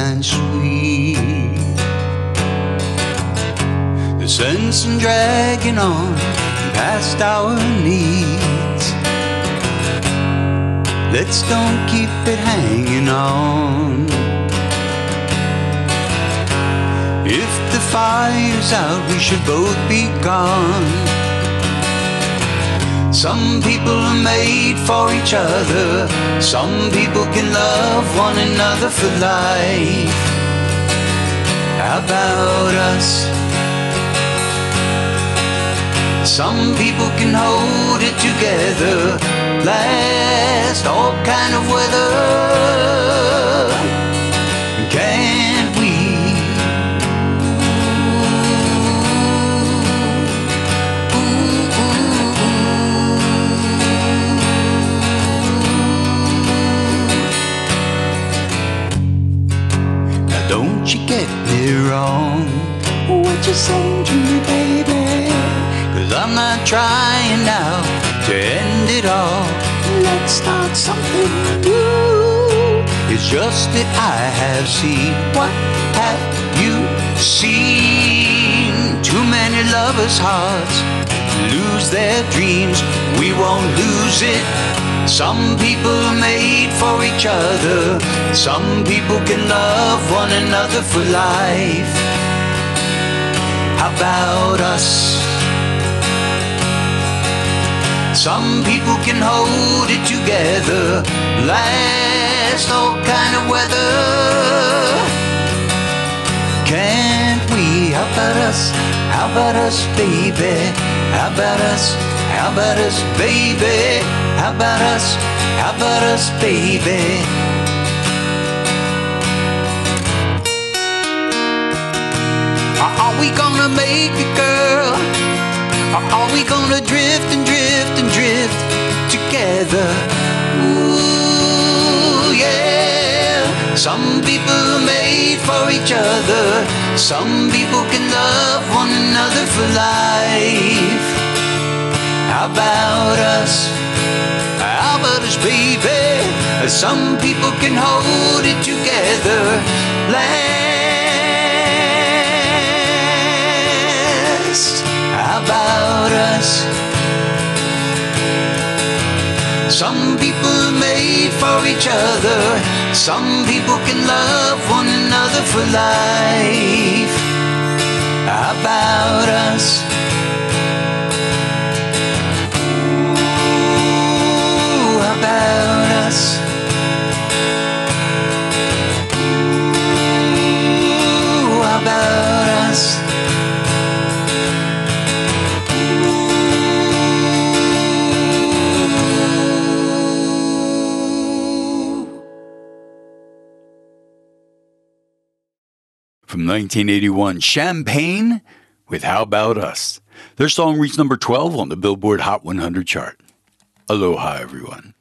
and sweet. The sun's dragging on past our needs. Let's don't keep it hanging on. If the fire's out, we should both be gone. Some people are made for each other. Some people can love one another for life. How about us? Some people can hold it together, last all kind of weather. Can't we? Now don't you get me wrong. What you saying to me, baby? 'Cause I'm not trying now to end it all. Let's start something new. It's just that I have seen. What have you seen? Too many lovers' hearts lose their dreams. We won't lose it. Some people are made for each other. Some people can love one another for life. How about us? Some people can hold it together, last all kind of weather. Can't we? How about us? How about us, baby? How about us? How about us, baby? How about us? How about us, baby? Are we gonna make it, girl? Or are we gonna drift and drift and drift together? Ooh, yeah. Some people are made for each other. Some people can love one another for life. How about us? How about us, baby? Some people can hold it together. How about us? Some people are made for each other. Some people can love one another for life. How about us? Ooh, how about us? Ooh, how about us? From 1981, Champaign with How About Us. Their song reached number 12 on the Billboard Hot 100 chart. Aloha, everyone.